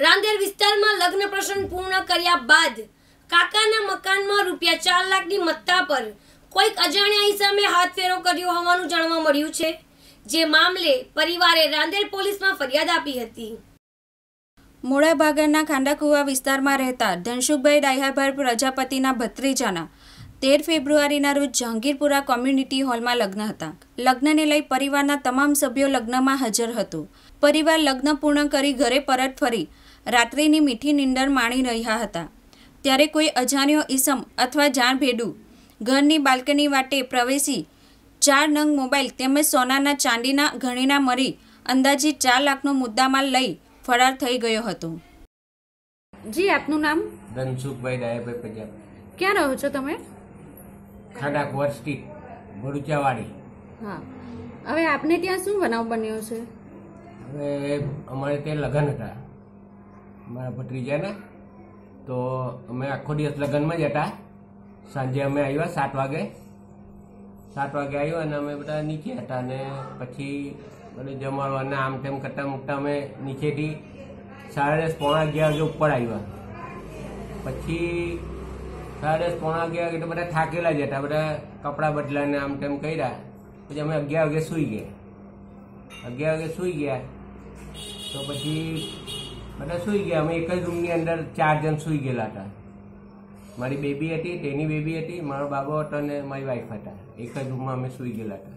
રાંદેર વિસ્તારમાં લગ્ન પ્રસંગ પૂર્ણ કર્યા બાદ કાકાના મકાનમાં રૂપિયા 4 લાખની મત્તા પર કોઈક અજાણ્યા ઈસમે હાથફેરો કર્યો હોવાનું જાણવા મળ્યું છે, જે મામલે પરિવારે રાંદેર પોલીસમાં ફરિયાદ આપી હતી। મોડાભાગરના ખાંડાકુવા વિસ્તારમાં રહેતા ધનસુખભાઈ ડાયાભાઈ પ્રજાપતિના ભત્રીજાના 13 ફેબ્રુઆરીના રોજ જહાંગીરપુરા કોમ્યુનિટી હોલમાં લગ્ન હતા। લગ્નને લઈ પરિવારના તમામ સભ્યો લગ્નમાં હાજર હતો। પરિવાર લગ્ન પૂર્ણ કરી ઘરે પરત ફરી રાત્રિની મીઠી નીંદર માણી રહ્યા હતા, ત્યારે કોઈ અજાણ્યો ઈસમ અથવા જાણભેડું ઘરની બાલ્કની વાટે પ્રવેશી 4 નંગ મોબાઈલ તેમજ સોનાના ચાંદીના ઘરેણાં મળી અંદાજિત 4 લાખનો મુદ્દામાલ લઈ ફરાર થઈ ગયો હતો। જી, આપનું નામ? ધનસુખભાઈ ડાયાભાઈ પ્રજાપતિ। ક્યાં રહો છો તમે? ખાંડાકુવા સ્ટ્રીટ, ભરૂચાવાડી। હા, હવે આપને ત્યાં શું બનાવ બન્યો છે? હવે અમારે ત્યાં લગ્ન હતા મારા ભત્રીજાના, તો અમે આખો દિવસ લગ્નમાં જ હતા। સાંજે અમે આવ્યા 7 વાગે આવ્યા અને અમે બધા નીચે હતા અને પછી બધું જમાડવાના આમ તેમ કરતા મૂકતા અમે નીચેથી 10:30 પોણા 11 વાગે ઉપર આવ્યા। પછી 10:30 પોણા 11 વાગે તો બધા થાકેલા જ હતા, બધા કપડાં બદલાને આમ તેમ કર્યા। પછી અમે 11 વાગે સૂઈ ગયા તો પછી બધા સૂઈ ગયા। અમે એક જ રૂમની અંદર 4 જણ સૂઈ ગયેલા હતા। મારી બેબી હતી, તેની બેબી હતી, મારો બાબો હતો અને મારી વાઈફ હતા। એક જ રૂમમાં અમે સૂઈ ગયેલા હતા।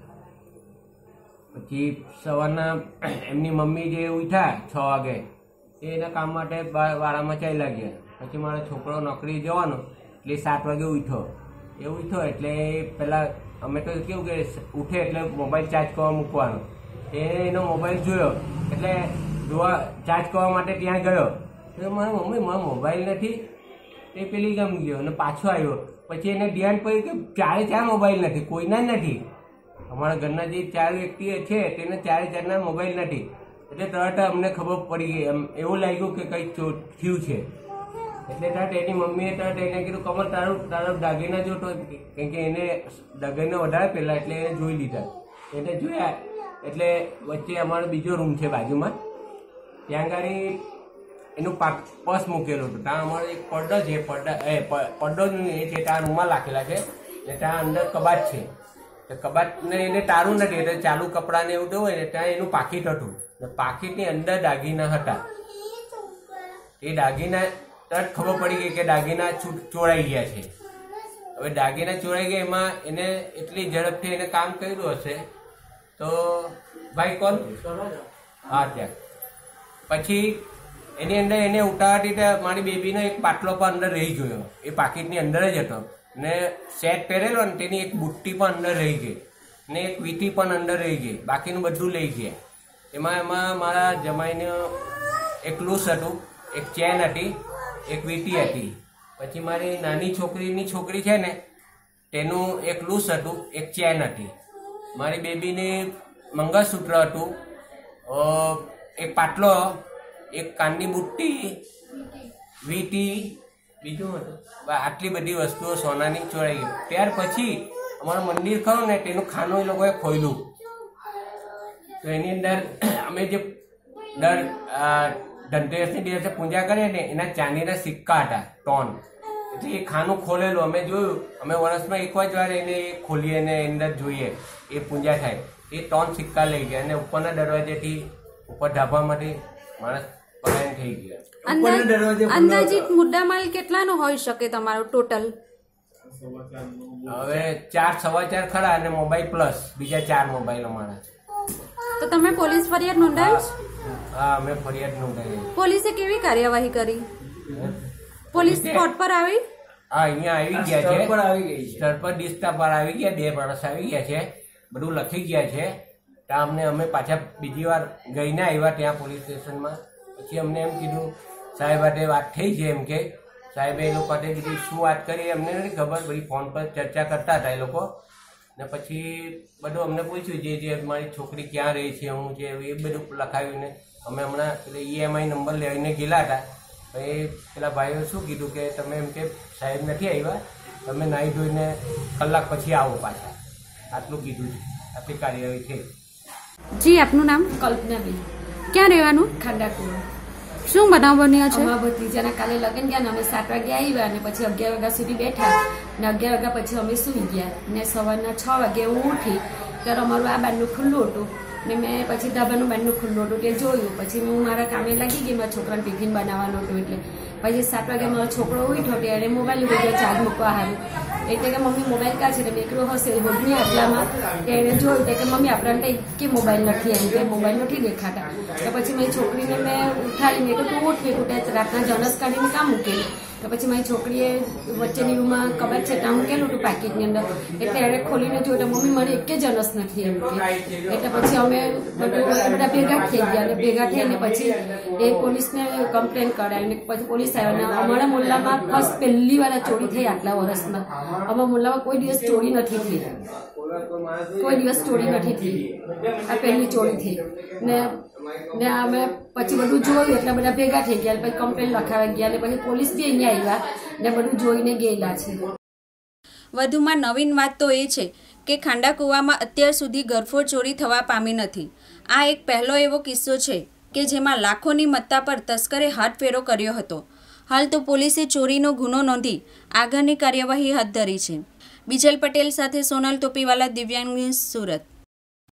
પછી સવારના એમની મમ્મી જે ઉઠ્યા 6 વાગે એના કામ માટે વાળામાં ચાલ્યા ગયા। પછી મારો છોકરો નોકરી જવાનો એટલે 7 વાગે ઉઠ્યો એટલે પહેલાં અમે તો કેવું કે ઉઠે એટલે મોબાઈલ ચાર્જ કરવા મૂકવાનો, એનો મોબાઈલ જોયો એટલે ચાર્જ કરવા માટે ત્યાં ગયો તો મારા મમ્મી મારો મોબાઈલ નથી, એ પેલી ગમી ગયો અને પાછો આવ્યો। પછી એને ધ્યાન પડ્યું કે 4 મોબાઈલ નથી, કોઈના જ નથી। અમારા ઘરના જે 4 વ્યક્તિઓ છે તેને 4 મોબાઈલ નથી, એટલે તરત અમને ખબર પડી ગઈ, એમ એવું લાગ્યું કે કંઈક થયું છે। એટલે તરત એની મમ્મીએ તરત એને કીધું કમર તારો દાગીના જોતો, કેમ કે એને દાગીના વધારે પહેલાં એટલે એને જોઈ લીધા। એને જોયા એટલે વચ્ચે અમારો બીજો રૂમ છે બાજુમાં, ત્યાં આગળ એનું પર્સ મૂકેલું હતું। ત્યાં અમારો એક પડદો છે, પડદો એ છે ત્યાં રૂમાલ રાખેલા છે ને ત્યાં અંદર કબાટ છે, તો કબાટને એને તારું નથી એટલે ચાલુ કપડાને એવું તો હોય ને ત્યાં એનું પાકીટ હતું ને પાકીટની અંદર દાગીના હતા। એ દાગીના તરત ખબર પડી ગઈ કે દાગીના ચોરાઈ ગયા છે। હવે દાગીના ચોરાઈ ગયા એમાં એને એટલી ઝડપથી એને કામ કર્યું હશે તો ભાઈ કોણ? હા, ત્યાં પછી એની અંદર એને ઉતારતી મારી બેબીનો એક પાટલો પણ અંદર રહી ગયો, એ પાકીટની અંદર જ હતો ને સેટ પહેરેલો ને તેની એક બુટ્ટી પણ અંદર રહી ગઈ ને એક વીટી પણ અંદર રહી ગઈ, બાકીનું બધું લઈ ગયા। એમાં મારા જમાઈને એક લૂસ હતું, એક ચેન હતી, એક વીટી હતી। પછી મારી નાની છોકરીની છોકરી છે ને તેનું એક લૂસ હતું, એક ચેન હતી। મારી બેબીની મંગળસૂત્ર હતું, એક પાટલો, એક કાનની બુટ્ટી, વીટી, બીજું હતું, આટલી બધી વસ્તુઓ સોનાની ચોરાઈ ગઈ। ત્યાર પછી અમારું મંદિર ખરું ને તેનું ખાનું એ લોકોએ ખોલ્યું, તો એની અંદર અમે જે દર ધનતેરસની દિવસે પૂજા કરીએ ને એના ચાંદીના સિક્કા હતા ટોન, એટલે એ ખાનું ખોલેલું અમે જોયું। અમે વર્ષમાં એક જ વાર એને ખોલીએ ને અંદર જોઈએ એ પૂજા થાય, એ ટોન સિક્કા લઈ ગયા અને ઉપરના દરવાજેથી ઉપર ઢાબામાંથી માણસ પલાયન થઈ ગયા। અંદાજિત મુદ્દામાલ કેટલાનો હોઈ શકે તમારો ટોટલ? હવે 4 સવા 4 ખરા અને મોબાઈલ પ્લસ બીજા 4 મોબાઈલ અમારા। તો તમે પોલીસ ફરિયાદ નોંધાવી? હા, અમે ફરિયાદ નોંધાવી। પોલીસે કેવી કાર્યવાહી કરી? પોલીસ સ્પોટ પર આવી? હા, અહીંયા આવી ગયા છે, સ્થળ પર દિસ્તા પર આવી ગયા, 2 માણસ આવી ગયા છે, બધું લખી ગયા છે। ત્યાં અમે પાછા બીજી વાર ગઈને આવ્યા ત્યાં પોલીસ સ્ટેશનમાં। પછી અમને એમ કીધું સાહેબ હાથે વાત થઈ છે, એમ કે સાહેબે એ લોકો હાથે કીધું શું વાત કરી અમને નથી ખબર, બધી ફોન પર ચર્ચા કરતા હતા એ લોકો ને પછી બધું અમને પૂછ્યું જે મારી છોકરી ક્યાં રહી છે, હું છે, એ બધું લખાવ્યું ને અમે હમણાં EMI નંબર લઈને ગયેલા હતા। એ પેલા ભાઈઓ શું કીધું કે તમે એમ કે સાહેબ નથી આવ્યા, તમે નાહી ધોઈને કલાક પછી આવો પાછા, આટલું કીધું છે, આટલી કાર્યવાહી છે। જી, આપનું નામ? કલ્પનાબેન। ક્યાં રહેવાનું? ખાંડાકુવા। શું બનાવ બન્યો છે? અમારા ભત્રીજાના કાલે લગ્ન ગયા ને અમે 7 વાગે આવ્યા અને પછી 11 વાગ્યા સુધી બેઠા ને 11 વાગ્યા પછી અમે સુઈ ગયા ને સવારના 6 વાગે હું ઉઠી ત્યારે અમારું આ બારનું ખુલ્લું હતું ને મેં પછી ધાબાનું બારનું ખુલ્લું હતું તે જોયું. પછી હું મારા કામે લાગી ગઈ, મારા છોકરાને ટિફિન બનાવવાનું હતું એટલે પછી 7 વાગે મારો છોકરો ઉઠ્યો ત્યારે મોબાઈલ ઉઠી ગયો ચાર્જ મૂકવા હારું. એટલે કે મમ્મી મોબાઈલ કાં છે એટલે મેં એકલો હશે હોદની આટલામાં એને જોયું કે મમ્મી આપણને કે મોબાઈલ નથી એમ કે મોબાઈલ નથી દેખાતા. તો પછી મારી છોકરીને મેં ઉઠાડી મેં તો ઉઠ મેં ઉઠે રાતના જણસ કાઢીને કામ મૂકેલું. તો પછી મારી છોકરીએ વચ્ચેની રૂમમાં કબાટ છે ત્યાં મૂકેલું હતું પેકેટની અંદર એટલે એણે ખોલીને જોયું તો મમ્મી મારી એક જણસ નથી એમ કે. એટલે પછી અમે બધા ભેગા થઈ ગયા અને ભેગા થઈને પછી એ પોલીસને કમ્પ્લેન કરાવી પછી પોલીસ આવ્યા. અમારા મોહલ્લામાં ફર્સ્ટ પહેલી વાર ચોરી થઈ આટલા વર્ષમાં. અમારા મોહલ્લામાં કોઈ દિવસ ચોરી નથી થઈ, કોઈ દિવસ ચોરી નથી થઈ, આ પહેલી ચોરી થઈ ને અમે પછી બધું જોયું એટલે બધા ભેગા થઈ ગયા પછી કમ્પ્લેન લખાવી ગયા અને પછી પોલીસ બી અહીંયા આવ્યા ને બધું જોઈને ગયેલા છે. વધુમાં નવીન વાત તો એ છે કે ખાંડા કૂવામાં અત્યાર સુધી ગરફોડ ચોરી થવા પામી નથી. આ એક પહેલો એવો કિસ્સો છે કે જેમાં લાખોની મત્તા પર તસ્કરે હાથફેરો કર્યો હતો. હાલ તો પોલીસે ચોરીનો ગુનો નોંધી આગળની કાર્યવાહી હાથ ધરી છે. બીજલ પટેલ સાથે સોનલ ટોપીવાલા, દિવ્યાંગ ન્યૂઝ, સુરત.